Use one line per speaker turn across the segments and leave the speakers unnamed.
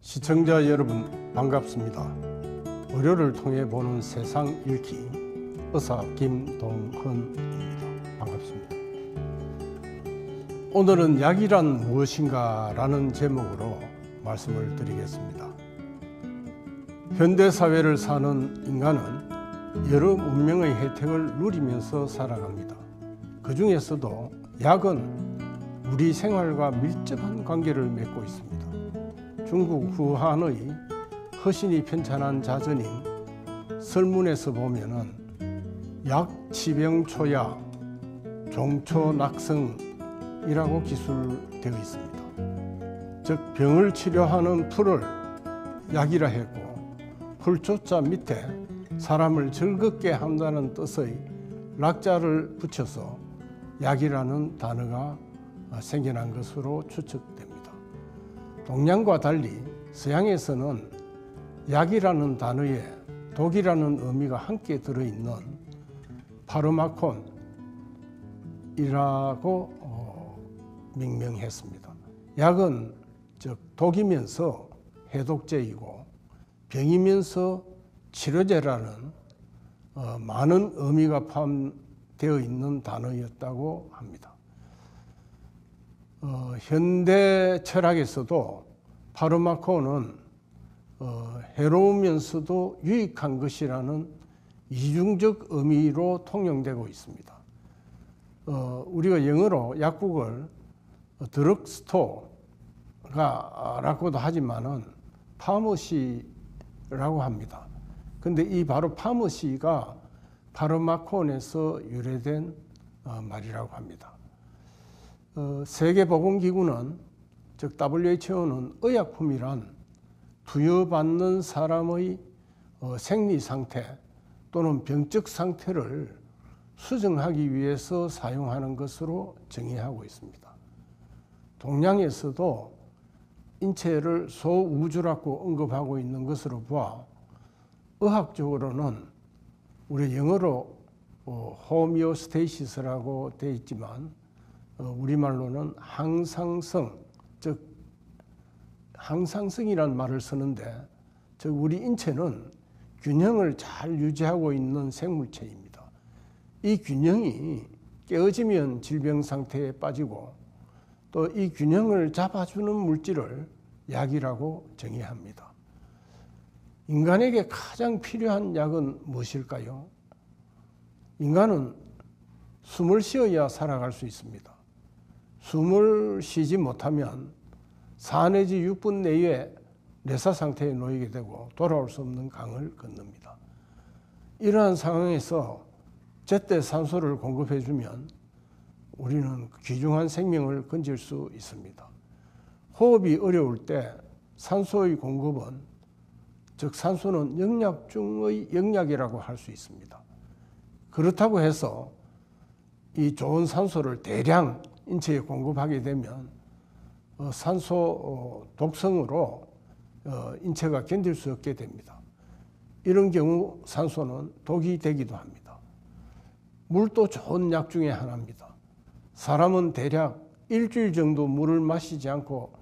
시청자 여러분 반갑습니다. 의료를 통해 보는 세상 읽기 의사 김동헌입니다. 반갑습니다. 오늘은 약이란 무엇인가 라는 제목으로 말씀을 드리겠습니다. 현대사회를 사는 인간은 여러 문명의 혜택을 누리면서 살아갑니다. 그 중에서도 약은 우리 생활과 밀접한 관계를 맺고 있습니다. 중국 후한의 허신이 편찬한 자전인 설문에서 보면은 약치병초야 종초낙성이라고 기술되어 있습니다. 즉 병을 치료하는 풀을 약이라 했고 풀초자 밑에 사람을 즐겁게 한다는 뜻의 락자를 붙여서 약이라는 단어가 생겨난 것으로 추측됩니다. 동양과 달리 서양에서는 약이라는 단어에 독이라는 의미가 함께 들어있는 파르마콘이라고命名했습니다. 약은 즉 독이면서 해독제이고 병이면서 치료제라는 많은 의미가 포함되어 있는 단어였다고 합니다. 현대 철학에서도 파르마콘은 해로우면서도 유익한 것이라는 이중적 의미로 통용되고 있습니다. 우리가 영어로 약국을 드럭스토어라고도 하지만은 파머시라고 합니다. 근데 이 바로 파머시가 파르마콘에서 유래된 말이라고 합니다. 세계보건기구는 즉 WHO는 의약품이란 투여받는 사람의 생리상태 또는 병적 상태를 수정하기 위해서 사용하는 것으로 정의하고 있습니다. 동양에서도 인체를 소우주라고 언급하고 있는 것으로 보아 의학적으로는 우리 영어로 호미오스테이시스라고 되어 있지만 우리말로는 항상성, 즉 항상성이라는 말을 쓰는데 즉 우리 인체는 균형을 잘 유지하고 있는 생물체입니다. 이 균형이 깨어지면 질병 상태에 빠지고 또 이 균형을 잡아주는 물질을 약이라고 정의합니다. 인간에게 가장 필요한 약은 무엇일까요? 인간은 숨을 쉬어야 살아갈 수 있습니다. 숨을 쉬지 못하면 4 내지 6분 내에 뇌사 상태에 놓이게 되고 돌아올 수 없는 강을 건넙니다. 이러한 상황에서 제때 산소를 공급해주면 우리는 귀중한 생명을 건질 수 있습니다. 호흡이 어려울 때 산소의 공급은 즉 산소는 영약 중의 영약이라고 할 수 있습니다. 그렇다고 해서 이 좋은 산소를 대량 인체에 공급하게 되면 산소 독성으로 인체가 견딜 수 없게 됩니다. 이런 경우 산소는 독이 되기도 합니다. 물도 좋은 약 중에 하나입니다. 사람은 대략 일주일 정도 물을 마시지 않고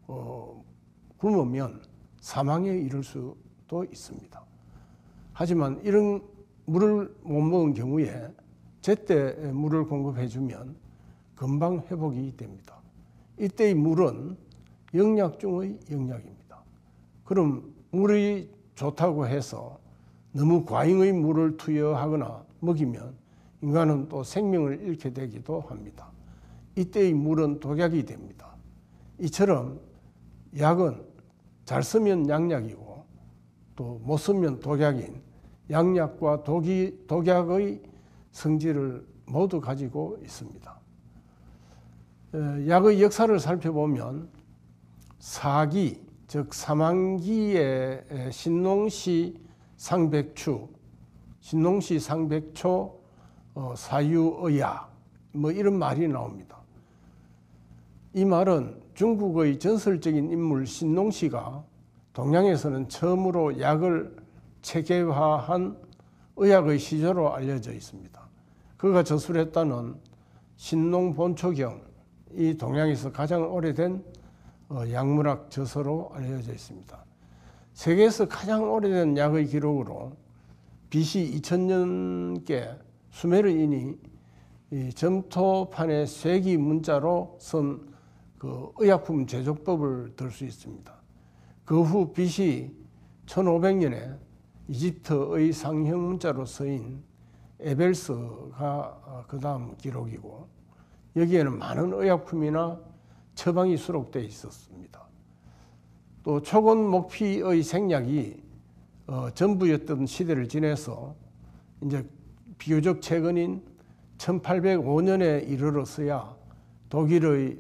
굶으면 사망에 이를 수도 있습니다. 하지만 이런 물을 못 먹은 경우에 제때 물을 공급해주면 금방 회복이 됩니다. 이때의 물은 영약 중의 영약입니다. 그럼 물이 좋다고 해서 너무 과잉의 물을 투여하거나 먹이면 인간은 또 생명을 잃게 되기도 합니다. 이때의 물은 독약이 됩니다. 이처럼 약은 잘 쓰면 양약이고 또 못 쓰면 독약인 양약과 독약의 성질을 모두 가지고 있습니다. 약의 역사를 살펴보면 사기, 즉 사망기의 신농시 상백추, 신농시 상백초 사유의약 뭐 이런 말이 나옵니다. 이 말은 중국의 전설적인 인물 신농시가 동양에서는 처음으로 약을 체계화한 의학의 시조로 알려져 있습니다. 그가 저술했다는 신농본초경, 이 동양에서 가장 오래된 약물학 저서로 알려져 있습니다. 세계에서 가장 오래된 약의 기록으로 BC 2000년께 수메르인이 이 점토판에 쇠기 문자로 쓴 그 의약품 제조법을 들 수 있습니다. 그 후 BC 1500년에 이집트의 상형 문자로 쓰인 에벨스가 그 다음 기록이고, 여기에는 많은 의약품이나 처방이 수록되어 있었습니다. 또 초건 목피의 생략이 전부였던 시대를 지내서 이제 비교적 최근인 1805년에 이르러서야 독일의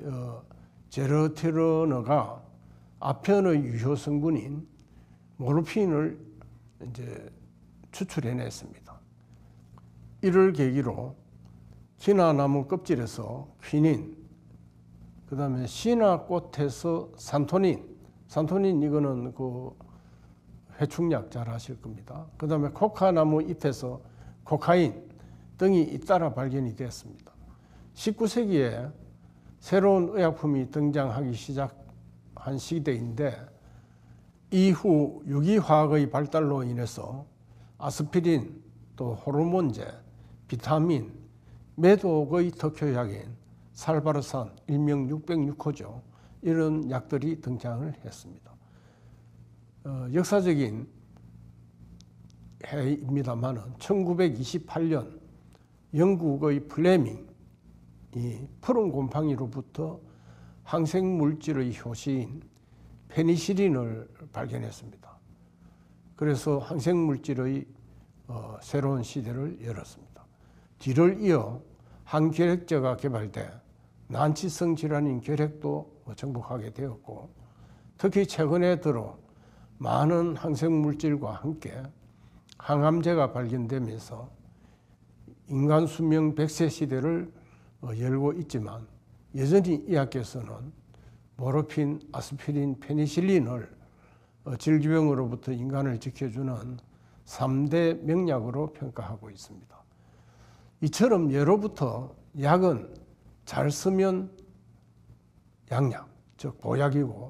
제르테르너가 아편의 유효 성분인 모르핀을 이제 추출해냈습니다. 이를 계기로 기나나무 껍질에서 퀴닌, 그 다음에 시나꽃에서 산토닌 이거는 그 회충약 잘 아실 겁니다. 그 다음에 코카나무 잎에서 코카인 등이 잇따라 발견이 되었습니다. 19세기에 새로운 의약품이 등장하기 시작한 시대인데, 이후 유기화학의 발달로 인해서 아스피린, 또 호르몬제, 비타민, 매독의特효약인 살바르산, 일명 606호죠. 이런 약들이 등장을 했습니다. 역사적인 해입니다만은 1928년 영국의 플레밍이 푸른 곰팡이로부터 항생물질의 효시인 페니실린을 발견했습니다. 그래서 항생물질의 새로운 시대를 열었습니다. 뒤를 이어 항결핵제가 개발돼 난치성 질환인 결핵도 정복하게 되었고, 특히 최근에 들어 많은 항생물질과 함께 항암제가 발견되면서 인간 수명 100세 시대를 열고 있지만, 여전히 의학계에서는 모르핀, 아스피린, 페니실린을 질병으로부터 인간을 지켜주는 3대 명약으로 평가하고 있습니다. 이처럼 예로부터 약은 잘 쓰면 양약, 즉 보약이고,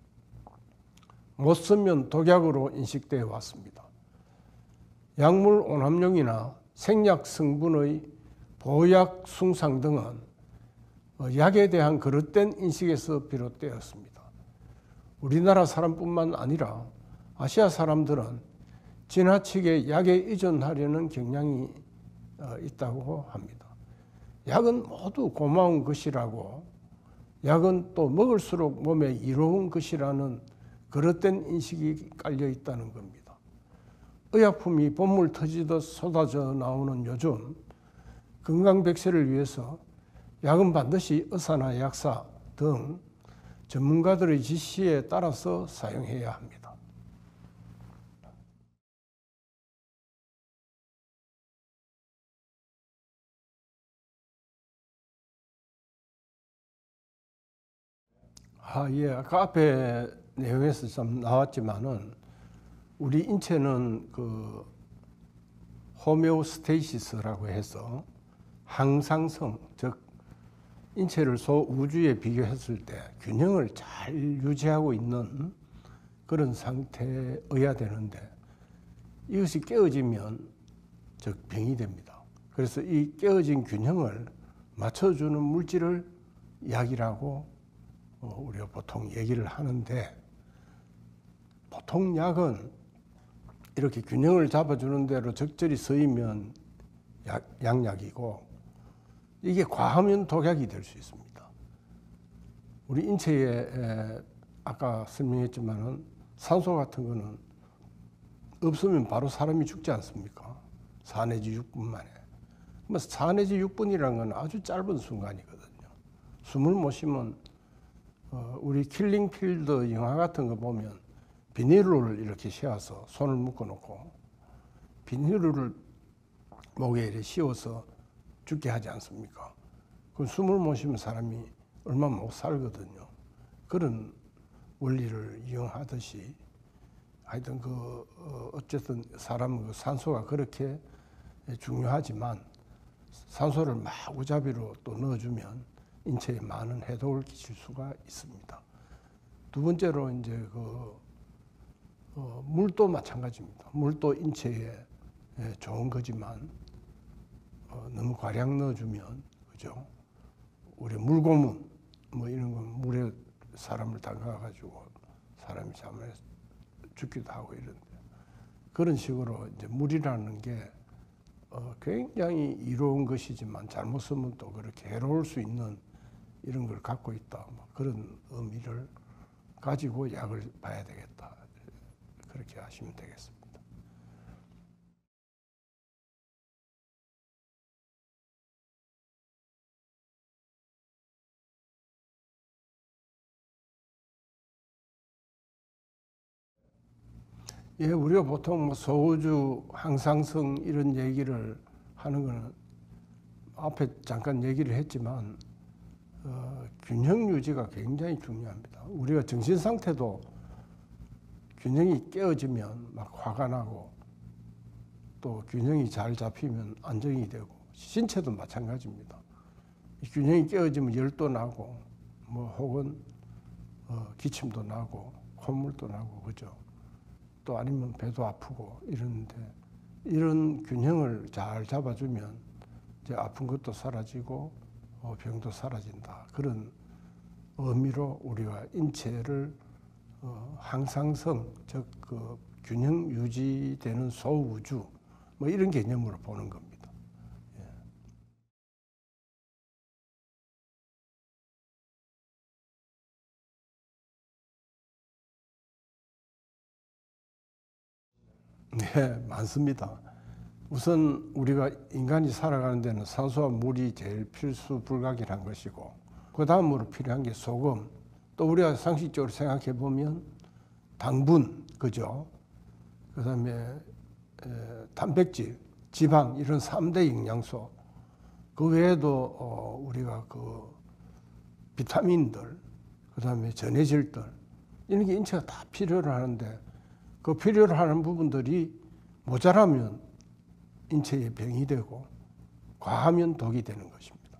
못 쓰면 독약으로 인식되어 왔습니다. 약물 오남용이나 생약 성분의 보약 숭상 등은 약에 대한 그릇된 인식에서 비롯되었습니다. 우리나라 사람뿐만 아니라 아시아 사람들은 지나치게 약에 의존하려는 경향이 있다고 합니다. 약은 모두 고마운 것이라고, 약은 또 먹을수록 몸에 이로운 것이라는 그릇된 인식이 깔려 있다는 겁니다. 의약품이 봇물 터지듯 쏟아져 나오는 요즘, 건강백세를 위해서 약은 반드시 의사나 약사 등 전문가들의 지시에 따라서 사용해야 합니다. 아까 앞에 내용에서 좀 나왔지만은, 우리 인체는 그 호메오스테이시스라고 해서 항상성, 즉 인체를 소우주에 비교했을 때 균형을 잘 유지하고 있는 그런 상태여야 되는데, 이것이 깨어지면 즉 병이 됩니다. 그래서 이 깨어진 균형을 맞춰주는 물질을 약이라고 우리가 보통 얘기를 하는데, 보통 약은 이렇게 균형을 잡아주는 대로 적절히 쓰이면 양약이고, 이게 과하면 독약이 될 수 있습니다. 우리 인체에 아까 설명했지만은 산소 같은 거는 없으면 바로 사람이 죽지 않습니까? 4 내지 6분 만에. 4 내지 6분이라는 건 아주 짧은 순간이거든요. 숨을 못 쉬면 우리 킬링필드 영화 같은 거 보면 비닐을 이렇게 씌워서 손을 묶어놓고 비닐을 목에 이렇게 씌워서 죽게 하지 않습니까? 그 숨을 못 쉬면 사람이 얼마 못 살거든요. 그런 원리를 이용하듯이 하여튼 어쨌든 사람 산소가 그렇게 중요하지만, 산소를 마구잡이로 또 넣어주면 인체에 많은 해독을 끼칠 수가 있습니다. 두 번째로 이제 물도 마찬가지입니다. 물도 인체에 좋은 거지만 너무 과량 넣어주면 그죠? 우리 물고문 뭐 이런 건 물에 사람을 담가가지고 사람이 잘못해서 죽기도 하고 이런데 그런 식으로 이제 물이라는 게 굉장히 이로운 것이지만 잘못 쓰면 또 그렇게 해로울 수 있는 이런 걸 갖고 있다. 뭐 그런 의미를 가지고 약을 봐야 되겠다. 그렇게 하시면 되겠습니다. 예, 우리가 보통 뭐 소우주, 항상성 이런 얘기를 하는 거는 앞에 잠깐 얘기를 했지만 균형 유지가 굉장히 중요합니다. 우리가 정신 상태도 균형이 깨어지면 막 화가 나고 또 균형이 잘 잡히면 안정이 되고 신체도 마찬가지입니다. 균형이 깨어지면 열도 나고 뭐 혹은 기침도 나고 콧물도 나고 그죠. 또 아니면 배도 아프고 이러는데 이런 균형을 잘 잡아주면 이제 아픈 것도 사라지고 병도 사라진다. 그런 의미로 우리가 인체를 항상성, 즉 그 균형 유지되는 소우주 뭐 이런 개념으로 보는 겁니다. 네, 많습니다. 우선 우리가 인간이 살아가는 데는 산소와 물이 제일 필수 불가결한 것이고 그 다음으로 필요한 게 소금, 또 우리가 상식적으로 생각해 보면 당분, 그죠? 그 다음에 단백질, 지방 이런 3대 영양소, 그 외에도 우리가 그 비타민들, 그 다음에 전해질들 이런 게 인체가 다 필요로 하는데 그 필요로 하는 부분들이 모자라면 인체에 병이 되고 과하면 독이 되는 것입니다.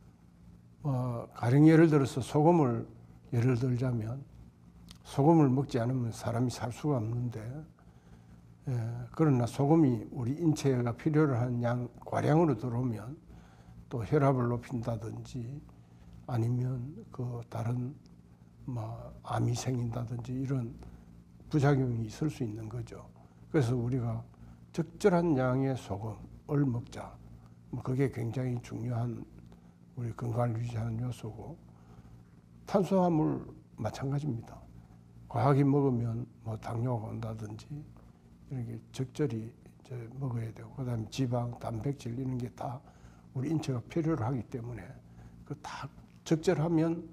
가령 예를 들어서 소금을 예를 들자면 소금을 먹지 않으면 사람이 살 수가 없는데 그러나 소금이 우리 인체가 필요로 하는 양 과량으로 들어오면 또 혈압을 높인다든지 아니면 그 다른 암이 생긴다든지 이런 부작용이 있을 수 있는 거죠. 그래서 우리가 적절한 양의 소금을 먹자. 그게 굉장히 중요한 우리 건강을 유지하는 요소고 탄수화물 마찬가지입니다. 과하게 먹으면 뭐 당뇨가 온다든지 이렇게 적절히 이제 먹어야 되고 그다음에 지방, 단백질 이런 게 다 우리 인체가 필요로 하기 때문에 그 다 적절하면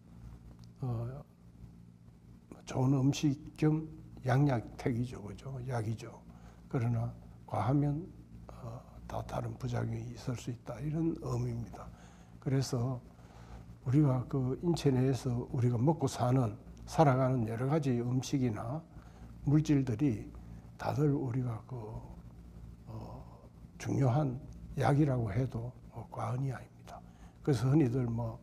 좋은 음식 겸 양약택이죠, 그죠? 약이죠. 그러나 과하면 다 다른 부작용이 있을 수 있다 이런 의미입니다. 그래서 우리가 그 인체 내에서 우리가 먹고 살아가는 여러 가지 음식이나 물질들이 다들 우리가 그 중요한 약이라고 해도 과언이 아닙니다. 그래서 흔히들 뭐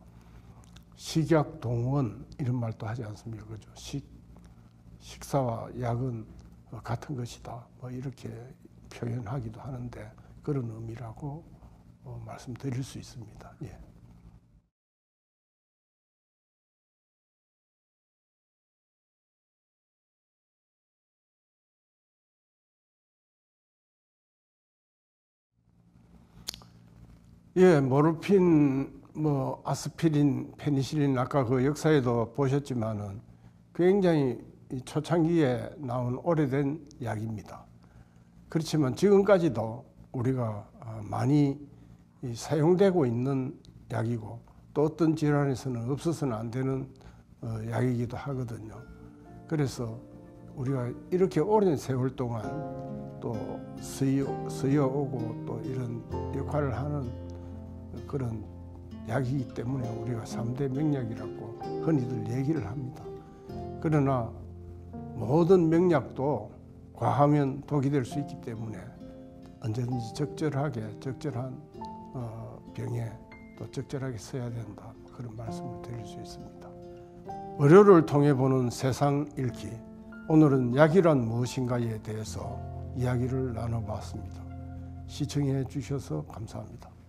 식약동원 이런 말도 하지 않습니까? 그죠? 식사와 약은 같은 것이다. 뭐 이렇게 표현하기도 하는데 그런 의미라고 말씀드릴 수 있습니다. 예. 예, 모르핀, 뭐 아스피린, 페니실린 아까 그 역사에도 보셨지만은 굉장히 초창기에 나온 오래된 약입니다. 그렇지만 지금까지도 우리가 많이 사용되고 있는 약이고 또 어떤 질환에서는 없어서는 안 되는 약이기도 하거든요. 그래서 우리가 이렇게 오랜 세월 동안 또 쓰여오고 또 이런 역할을 하는 그런 약이기 때문에 우리가 3대 명약이라고 흔히들 얘기를 합니다. 그러나 모든 명약도 과하면 독이 될 수 있기 때문에 언제든지 적절하게 적절한 병에 또 적절하게 써야 된다. 그런 말씀을 드릴 수 있습니다. 의료를 통해 보는 세상 읽기. 오늘은 약이란 무엇인가에 대해서 이야기를 나눠봤습니다. 시청해 주셔서 감사합니다.